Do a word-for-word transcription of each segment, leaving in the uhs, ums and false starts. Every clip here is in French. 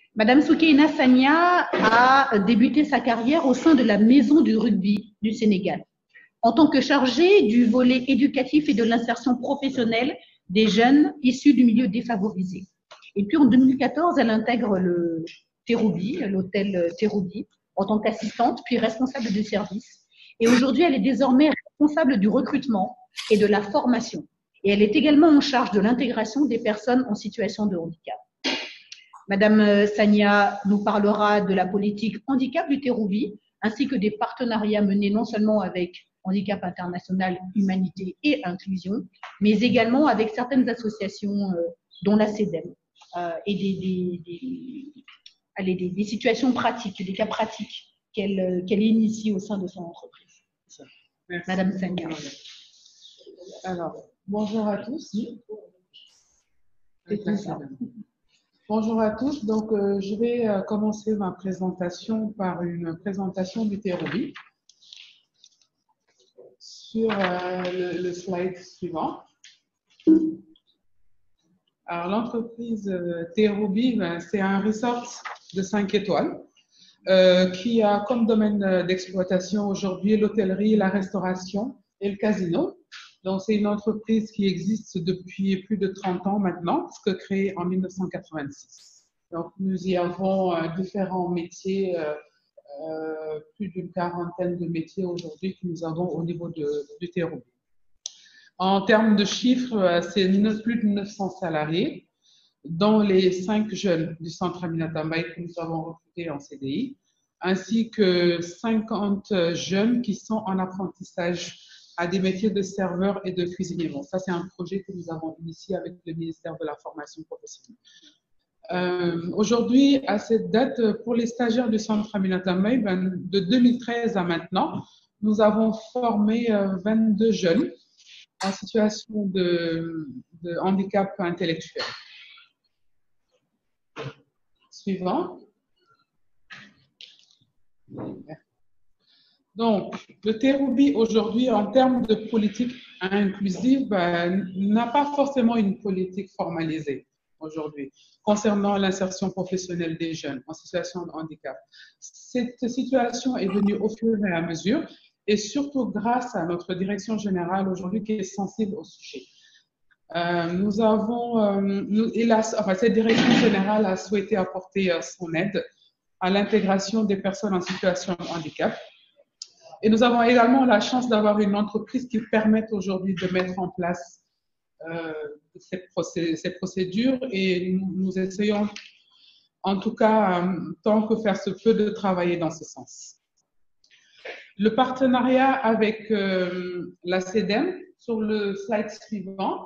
Madame Soukaina Sagna a débuté sa carrière au sein de la Maison du rugby du Sénégal, en tant que chargée du volet éducatif et de l'insertion professionnelle des jeunes issus du milieu défavorisé. Et puis en deux mille quatorze, elle intègre le Terroubi, l'hôtel Terroubi, en tant qu'assistante, puis responsable du service. Et aujourd'hui, elle est désormais responsable du recrutement et de la formation. Et elle est également en charge de l'intégration des personnes en situation de handicap. Madame Sagna nous parlera de la politique handicap du Terroubi, ainsi que des partenariats menés non seulement avec Handicap International, Humanité et Inclusion, mais également avec certaines associations, euh, dont la CEDEM, euh, et des, des, des, allez, des, des situations pratiques, des cas pratiques qu'elle qu'elle initie au sein de son entreprise. Merci. Madame Sagna. Alors, bonjour à tous. Bonjour à tous. Donc, euh, je vais euh, commencer ma présentation par une présentation du Terroubi sur euh, le, le slide suivant. Alors, l'entreprise euh, Terroubi, ben, c'est un resort de cinq étoiles euh, qui a comme domaine d'exploitation aujourd'hui l'hôtellerie, la restauration et le casino. Donc, c'est une entreprise qui existe depuis plus de trente ans maintenant, parce que créée en mille neuf cent quatre-vingt-six. Donc, nous y avons euh, différents métiers, euh, euh, plus d'une quarantaine de métiers aujourd'hui que nous avons au niveau de, du Terroubi. En termes de chiffres, c'est plus de neuf cents salariés, dont les cinq jeunes du centre Aminata Mbaye que nous avons recrutés en C D I, ainsi que cinquante jeunes qui sont en apprentissage à des métiers de serveur et de cuisinier. Bon, ça, c'est un projet que nous avons initié avec le ministère de la Formation professionnelle. Euh, Aujourd'hui, à cette date, pour les stagiaires du centre Aminata Mbaye, ben, de deux mille treize à maintenant, nous avons formé euh, vingt-deux jeunes en situation de, de handicap intellectuel. Suivant. Donc, le Terroubi aujourd'hui, en termes de politique inclusive, ben, n'a pas forcément une politique formalisée aujourd'hui concernant l'insertion professionnelle des jeunes en situation de handicap. Cette situation est venue au fur et à mesure, et surtout grâce à notre direction générale aujourd'hui qui est sensible au sujet. Euh, nous avons, euh, nous, et la, enfin, cette direction générale a souhaité apporter euh, son aide à l'intégration des personnes en situation de handicap. Et nous avons également la chance d'avoir une entreprise qui permet aujourd'hui de mettre en place euh, ces, procé ces procédures, et nous, nous essayons, en tout cas, euh, tant que faire se peut, de travailler dans ce sens. Le partenariat avec euh, la CEDEM, sur le slide suivant,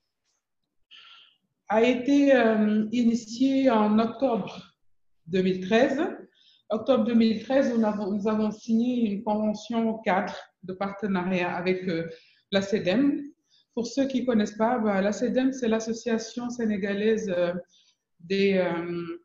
a été euh, initié en octobre deux mille treize. Octobre deux mille treize, nous avons, nous avons signé une convention cadre de partenariat avec euh, la CEDEM. Pour ceux qui ne connaissent pas, bah, la CEDEM, c'est l'association sénégalaise euh, des, euh,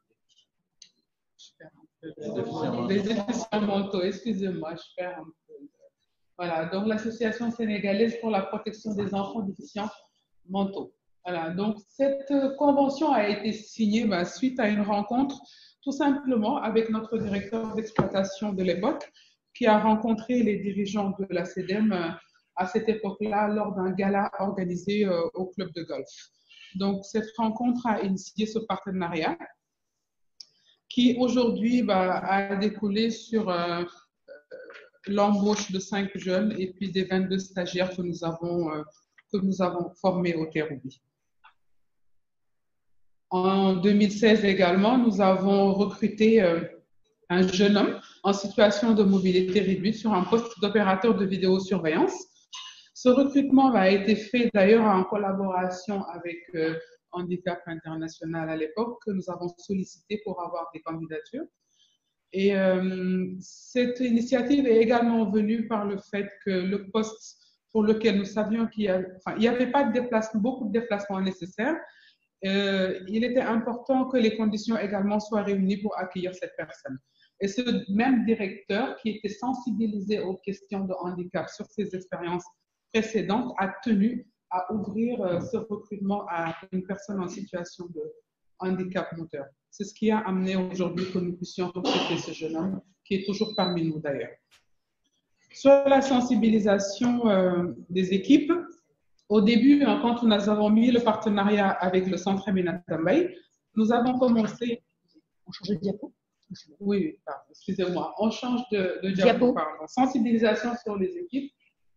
des déficients mentaux. Excusez-moi, je perds un peu. Voilà, donc l'association sénégalaise pour la protection des enfants déficients mentaux. Voilà, donc cette convention a été signée bah, suite à une rencontre tout simplement avec notre directeur d'exploitation de l'époque, qui a rencontré les dirigeants de la CEDEM euh, à cette époque-là lors d'un gala organisé euh, au club de golf. Donc cette rencontre a initié ce partenariat qui aujourd'hui bah, a découlé sur euh, l'embauche de cinq jeunes et puis des vingt-deux stagiaires que nous avons, euh, que nous avons formés au Terroubi. En deux mille seize également, nous avons recruté euh, un jeune homme en situation de mobilité réduite sur un poste d'opérateur de vidéosurveillance. Ce recrutement a été fait d'ailleurs en collaboration avec euh, Handicap International à l'époque, que nous avons sollicité pour avoir des candidatures. Et euh, cette initiative est également venue par le fait que le poste pour lequel nous savions qu'il y avait, enfin, il n'y avait pas de déplacement, beaucoup de déplacements nécessaires, euh, il était important que les conditions également soient réunies pour accueillir cette personne. Et ce même directeur qui était sensibilisé aux questions de handicap sur ses expériences précédentes a tenu à ouvrir euh, ce recrutement à une personne en situation de handicap moteur. C'est ce qui a amené aujourd'hui que nous puissions recruter ce jeune homme, qui est toujours parmi nous d'ailleurs. Sur la sensibilisation euh, des équipes, au début, hein, quand nous avons mis le partenariat avec le centre Aminata Mbaye, nous avons commencé... On change de diapo? Oui, excusez-moi, on change de, de diapo, diapo. Pardon. Sensibilisation sur les équipes.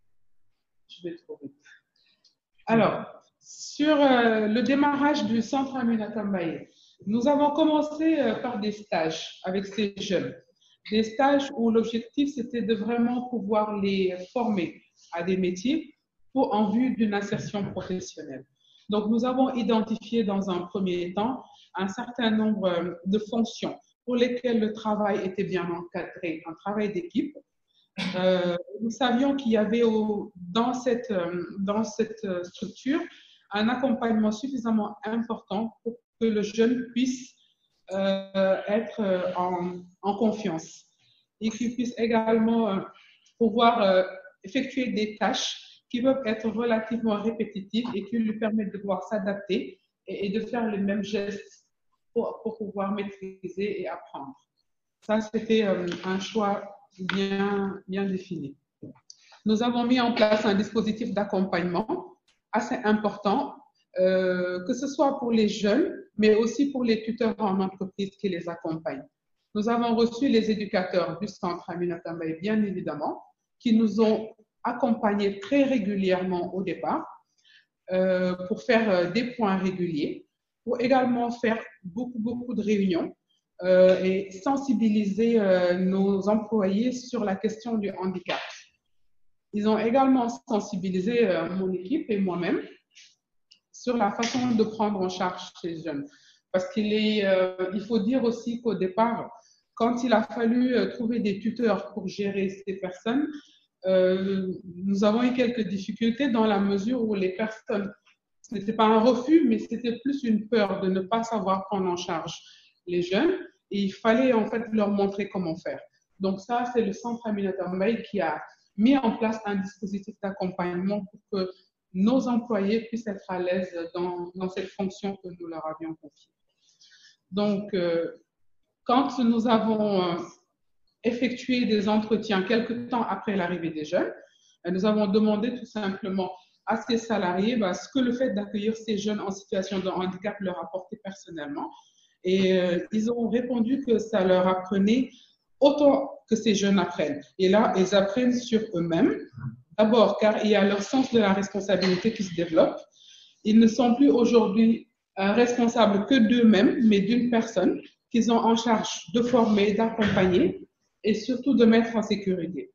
Je vais trop vite. Alors, sur euh, le démarrage du centre Aminata Mbaye, nous avons commencé euh, par des stages avec ces jeunes. Des stages où l'objectif, c'était de vraiment pouvoir les former à des métiers pour, en vue d'une insertion professionnelle. Donc, nous avons identifié dans un premier temps un certain nombre euh, de fonctions pour lesquelles le travail était bien encadré, un travail d'équipe. Euh, nous savions qu'il y avait au, dans, cette, euh, dans cette structure un accompagnement suffisamment important pour que le jeune puisse euh, être en, en confiance et qu'il puisse également euh, pouvoir euh, effectuer des tâches qui peuvent être relativement répétitives et qui lui permettent de pouvoir s'adapter et, et de faire les mêmes gestes pour, pour pouvoir maîtriser et apprendre. Ça, c'était euh, un choix bien, bien défini. Nous avons mis en place un dispositif d'accompagnement assez important, euh, que ce soit pour les jeunes, mais aussi pour les tuteurs en entreprise qui les accompagnent. Nous avons reçu les éducateurs du centre Aminata Mbaye, bien évidemment, qui nous ont accompagnés très régulièrement au départ euh, pour faire euh, des points réguliers, pour également faire beaucoup, beaucoup de réunions euh, et sensibiliser euh, nos employés sur la question du handicap. Ils ont également sensibilisé euh, mon équipe et moi-même sur la façon de prendre en charge ces jeunes. Parce qu'il est, euh, il faut dire aussi qu'au départ, quand il a fallu euh, trouver des tuteurs pour gérer ces personnes, euh, nous avons eu quelques difficultés dans la mesure où les personnes, ce n'était pas un refus, mais c'était plus une peur de ne pas savoir prendre en charge les jeunes. Et il fallait en fait leur montrer comment faire. Donc ça, c'est le centre Aminata Mbaye qui a mis en place un dispositif d'accompagnement pour que nos employés puissent être à l'aise dans, dans cette fonction que nous leur avions confiée. Donc, euh, quand nous avons euh, effectué des entretiens quelque temps après l'arrivée des jeunes, nous avons demandé tout simplement à ces salariés bah, ce que le fait d'accueillir ces jeunes en situation de handicap leur apportait personnellement. Et euh, ils ont répondu que ça leur apprenait autant que ces jeunes apprennent. Et là, ils apprennent sur eux-mêmes. D'abord, car il y a leur sens de la responsabilité qui se développe. Ils ne sont plus aujourd'hui euh, responsables que d'eux-mêmes, mais d'une personne qu'ils ont en charge de former, d'accompagner et surtout de mettre en sécurité.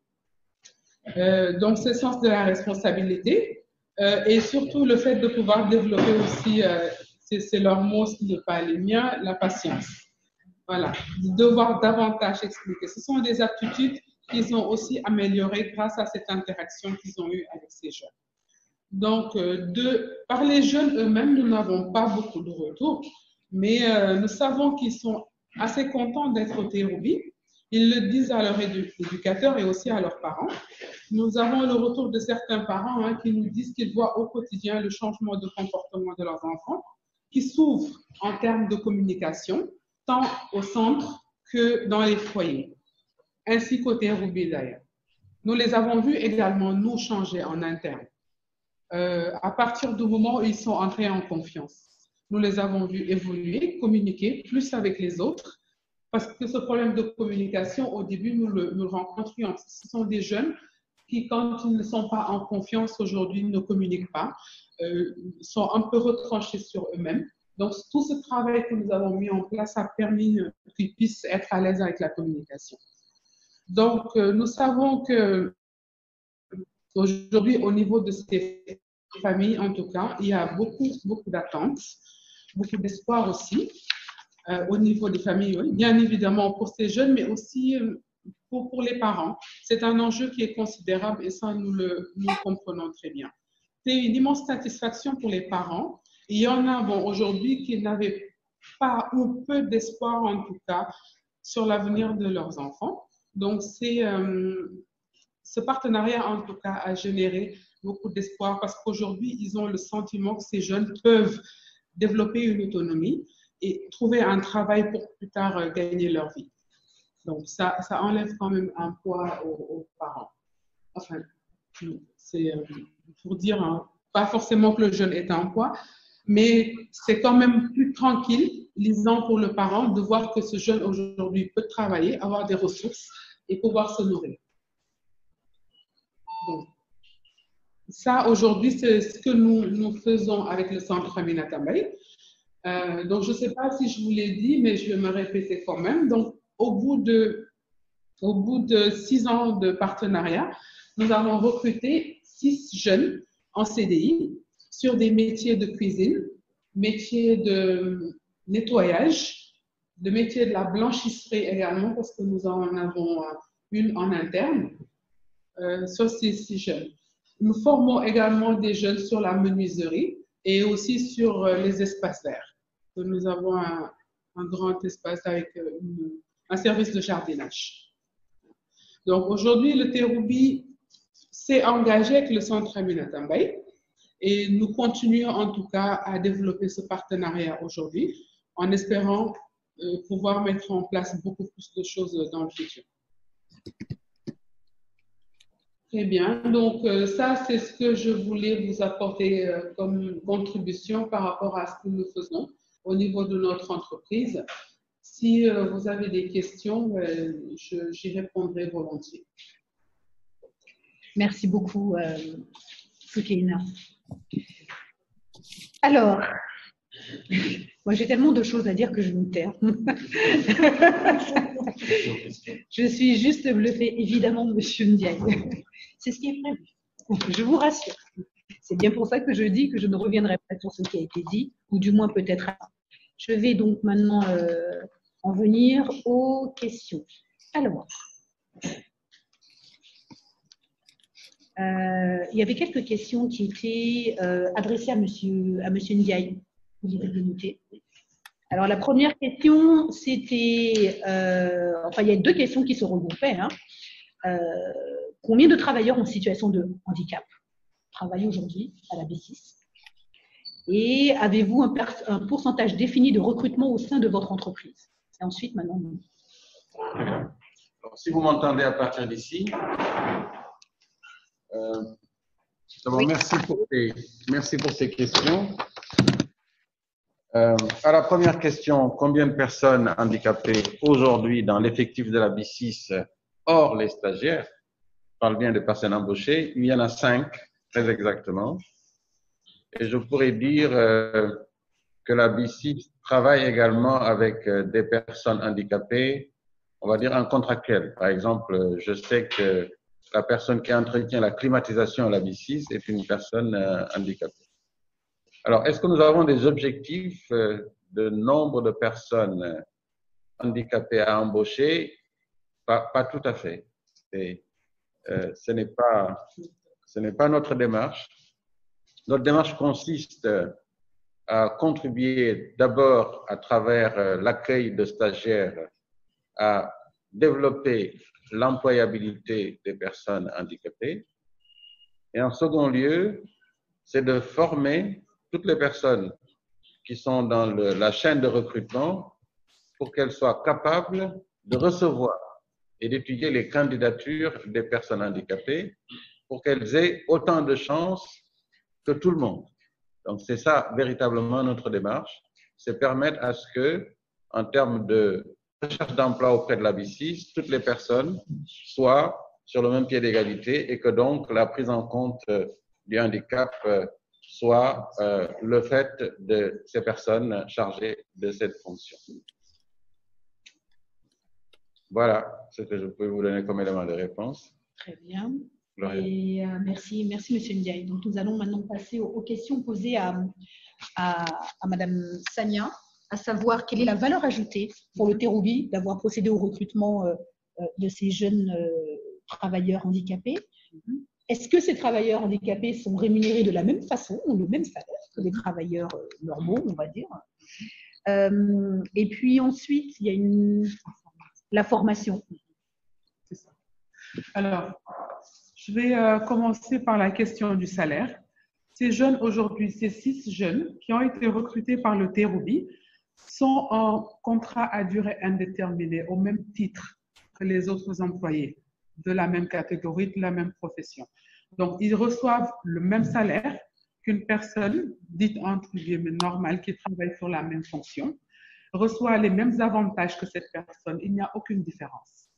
Euh, donc, ce sens de la responsabilité euh, et surtout le fait de pouvoir développer aussi, euh, c'est leur mot, ce n'est pas les miens, la patience. Voilà, de devoir davantage expliquer. Ce sont des aptitudes qu'ils ont aussi améliorées grâce à cette interaction qu'ils ont eue avec ces jeunes. Donc, euh, de, par les jeunes eux-mêmes, nous n'avons pas beaucoup de retours, mais euh, nous savons qu'ils sont assez contents d'être au Terroubi. Ils le disent à leurs édu éducateurs et aussi à leurs parents. Nous avons le retour de certains parents hein, qui nous disent qu'ils voient au quotidien le changement de comportement de leurs enfants, qui s'ouvrent en termes de communication, tant au centre que dans les foyers, ainsi qu'au Terroubi d'ailleurs. Nous les avons vus également nous changer en interne. Euh, à partir du moment où ils sont entrés en confiance, nous les avons vus évoluer, communiquer plus avec les autres, parce que ce problème de communication, au début, nous le, nous le rencontrions. Ce sont des jeunes qui, quand ils ne sont pas en confiance aujourd'hui, ne communiquent pas, euh, sont un peu retranchés sur eux-mêmes. Donc, tout ce travail que nous avons mis en place a permis qu'ils puissent être à l'aise avec la communication. Donc, euh, nous savons que aujourd'hui, au niveau de ces familles, en tout cas, il y a beaucoup, beaucoup d'attentes, beaucoup d'espoir aussi. Euh, au niveau des familles, oui, bien évidemment pour ces jeunes, mais aussi pour, pour les parents. C'est un enjeu qui est considérable et ça, nous le, nous le comprenons très bien. C'est une immense satisfaction pour les parents. Il y en a, bon, aujourd'hui, qui n'avaient pas ou peu d'espoir, en tout cas, sur l'avenir de leurs enfants. Donc, c'est, euh, ce partenariat, en tout cas, a généré beaucoup d'espoir parce qu'aujourd'hui, ils ont le sentiment que ces jeunes peuvent développer une autonomie, et trouver un travail pour plus tard euh, gagner leur vie. Donc, ça, ça enlève quand même un poids aux, aux parents. Enfin, c'est euh, pour dire, hein, pas forcément que le jeune est un poids, mais c'est quand même plus tranquille, lisant pour le parent, de voir que ce jeune aujourd'hui peut travailler, avoir des ressources et pouvoir se nourrir. Donc, ça, aujourd'hui, c'est ce que nous, nous faisons avec le centre Aminata Mbaye. Euh, donc, je ne sais pas si je vous l'ai dit, mais je vais me répéter quand même. Donc, au bout de, au bout de six ans de partenariat, nous avons recruté six jeunes en C D I sur des métiers de cuisine, métiers de nettoyage, de métiers de la blanchisserie également, parce que nous en avons une en interne, euh, sur ces six jeunes. Nous formons également des jeunes sur la menuiserie et aussi sur euh, les espaces verts. Nous avons un, un grand espace avec une, un service de jardinage. Donc aujourd'hui, le Terroubi s'est engagé avec le centre Aminata Mbaye et nous continuons en tout cas à développer ce partenariat aujourd'hui en espérant euh, pouvoir mettre en place beaucoup plus de choses dans le futur. Très bien, donc euh, ça c'est ce que je voulais vous apporter euh, comme contribution par rapport à ce que nous faisons au niveau de notre entreprise. Si euh, vous avez des questions, euh, j'y répondrai volontiers. Merci beaucoup, euh, Soukaina. Alors, moi j'ai tellement de choses à dire que je me taire. Je suis juste bluffée, évidemment, Monsieur Ndiaye. C'est ce qui est prévu. Je vous rassure. C'est bien pour ça que je dis que je ne reviendrai pas sur ce qui a été dit, ou du moins peut-être. Je vais donc maintenant euh, en venir aux questions. Alors, euh, il y avait quelques questions qui étaient euh, adressées à Monsieur, à Monsieur Ndiaye. Vous devez le noter. Alors, la première question, c'était, euh, enfin, il y a deux questions qui se regroupaient. Hein. Euh, combien de travailleurs en situation de handicap travaillent aujourd'hui à la B six? Et avez-vous un, un pourcentage défini de recrutement au sein de votre entreprise? Et ensuite, maintenant. Alors, si vous m'entendez à partir d'ici, euh, oui. merci, pour ces, merci pour ces questions. Euh, à la première question, combien de personnes handicapées aujourd'hui dans l'effectif de la B six hors les stagiaires? Je parle bien de personnes embauchées. Il y en a cinq, très exactement. Et je pourrais dire euh, que la B six travaille également avec euh, des personnes handicapées, on va dire en contractuel. Par exemple, je sais que la personne qui entretient la climatisation à la B six est une personne euh, handicapée. Alors, est-ce que nous avons des objectifs euh, de nombre de personnes handicapées à embaucher? Pas, pas tout à fait. Et, euh, ce n'est pas, ce n'est pas notre démarche. Notre démarche consiste à contribuer d'abord à travers l'accueil de stagiaires à développer l'employabilité des personnes handicapées. Et en second lieu, c'est de former toutes les personnes qui sont dans le, la chaîne de recrutement pour qu'elles soient capables de recevoir et d'étudier les candidatures des personnes handicapées pour qu'elles aient autant de chances que tout le monde. Donc, c'est ça véritablement notre démarche, c'est permettre à ce que, en termes de recherche d'emploi auprès de la B six, toutes les personnes soient sur le même pied d'égalité et que donc la prise en compte du handicap soit euh, le fait de ces personnes chargées de cette fonction. Voilà ce que je peux vous donner comme élément de réponse. Très bien. Et, euh, merci, merci Monsieur Ndiaye. Donc nous allons maintenant passer aux, aux questions posées à, à, à Madame Sania, à savoir quelle est la valeur ajoutée pour le Terroubi d'avoir procédé au recrutement euh, de ces jeunes euh, travailleurs handicapés. Est-ce que ces travailleurs handicapés sont rémunérés de la même façon, ou le même salaire que les travailleurs euh, normaux, on va dire? euh, Et puis ensuite, il y a une, la formation. C'est ça. Alors, je vais euh, commencer par la question du salaire. Ces jeunes aujourd'hui, ces six jeunes qui ont été recrutés par le Terroubi sont en contrat à durée indéterminée au même titre que les autres employés de la même catégorie, de la même profession. Donc, ils reçoivent le même salaire qu'une personne dite entre guillemets normale qui travaille sur la même fonction, reçoit les mêmes avantages que cette personne. Il n'y a aucune différence.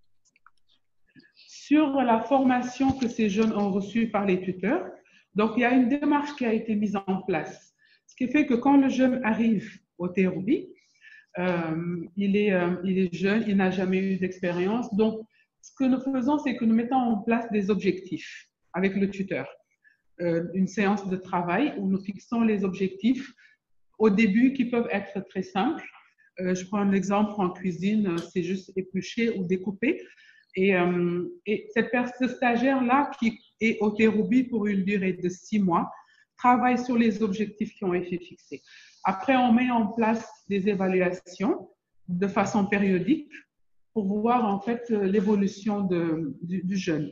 Sur la formation que ces jeunes ont reçue par les tuteurs, donc il y a une démarche qui a été mise en place. Ce qui fait que quand le jeune arrive au T R O B I, euh, il, est, euh, il est jeune, il n'a jamais eu d'expérience. Donc, ce que nous faisons, c'est que nous mettons en place des objectifs avec le tuteur. Euh, une séance de travail où nous fixons les objectifs au début qui peuvent être très simples. Euh, je prends un exemple en cuisine, c'est juste éplucher ou découper. Et, euh, et cette ce stagiaire-là qui est au T R O B I pour une durée de six mois travaille sur les objectifs qui ont été fixés. Après, on met en place des évaluations de façon périodique pour voir en fait l'évolution de, du, du jeune.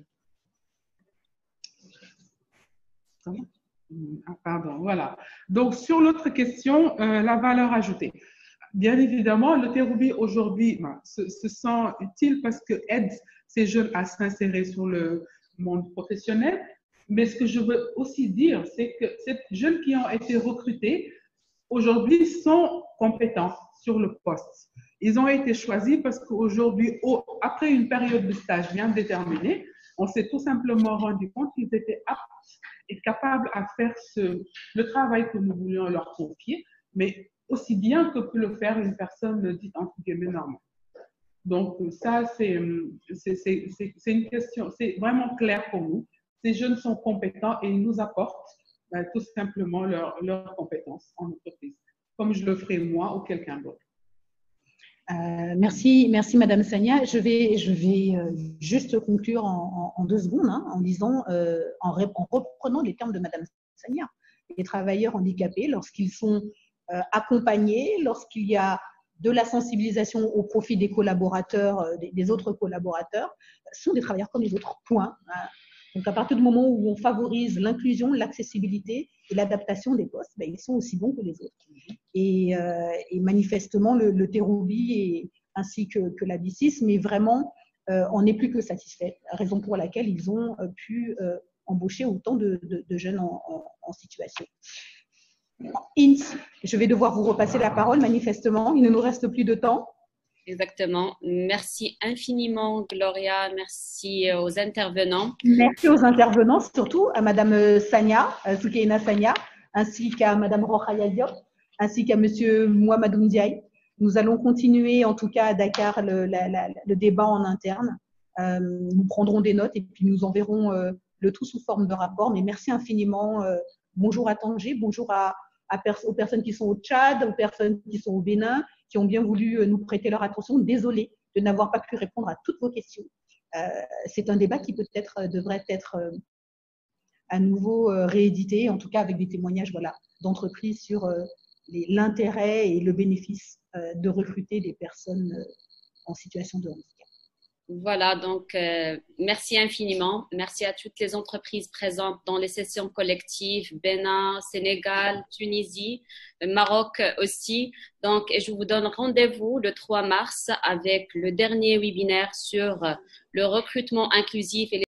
Ah, pardon, voilà. Donc, sur l'autre question, euh, la valeur ajoutée. Bien évidemment, le T R O B I aujourd'hui ben, se, se sent utile parce que aide ces jeunes à s'insérer sur le monde professionnel. Mais ce que je veux aussi dire, c'est que ces jeunes qui ont été recrutés aujourd'hui sont compétents sur le poste. Ils ont été choisis parce qu'aujourd'hui, après une période de stage bien déterminée, on s'est tout simplement rendu compte qu'ils étaient aptes et capables à faire ce, le travail que nous voulions leur confier, mais aussi bien que peut le faire une personne dite entre guillemets normale. Donc ça, c'est une question, c'est vraiment clair pour nous. Ces jeunes sont compétents et ils nous apportent ben, tout simplement leurs leur compétences en entreprise, comme je le ferai moi ou quelqu'un d'autre. Euh, merci, merci Madame Sagna. Je vais, je vais euh, juste conclure en, en, en deux secondes hein, en disant, euh, en, en reprenant les termes de Madame Sagna. Les travailleurs handicapés, lorsqu'ils sont euh, accompagnés, lorsqu'il y a de la sensibilisation au profit des collaborateurs, euh, des, des autres collaborateurs, sont des travailleurs comme les autres. Point. Hein. Donc, à partir du moment où on favorise l'inclusion, l'accessibilité et l'adaptation des postes, ben, ils sont aussi bons que les autres. Et, euh, et manifestement, le, le T R O B I et, ainsi que, que la B I C I S, mais vraiment, euh, on n'est plus que satisfait. Raison pour laquelle ils ont euh, pu euh, embaucher autant de, de, de jeunes en, en, en situation. Int, je vais devoir vous repasser la parole, manifestement. Il ne nous reste plus de temps. Exactement. Merci infiniment, Gloria. Merci aux intervenants. Merci aux intervenants, surtout à Madame Sagna, Soukaina Sagna, ainsi qu'à Madame Rokhaya Diop, ainsi qu'à Monsieur Mohamed Ndiaye. Nous allons continuer, en tout cas à Dakar, le, la, la, le débat en interne. Euh, nous prendrons des notes et puis nous enverrons euh, le tout sous forme de rapport. Mais merci infiniment. Euh, bonjour à Tanger, bonjour à, à pers aux personnes qui sont au Tchad, aux personnes qui sont au Bénin, qui ont bien voulu nous prêter leur attention. Désolée de n'avoir pas pu répondre à toutes vos questions. Euh, c'est un débat qui peut-être devrait être euh, à nouveau euh, réédité, en tout cas avec des témoignages voilà, d'entreprises sur euh, l'intérêt et le bénéfice euh, de recruter des personnes euh, en situation de handicap. Voilà, donc euh, merci infiniment. Merci à toutes les entreprises présentes dans les sessions collectives, Bénin, Sénégal, Tunisie, Maroc aussi. Donc, je vous donne rendez-vous le trois mars avec le dernier webinaire sur le recrutement inclusif et les